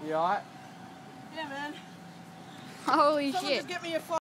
You alright? Yeah, man. Holy Someone shit. just get me a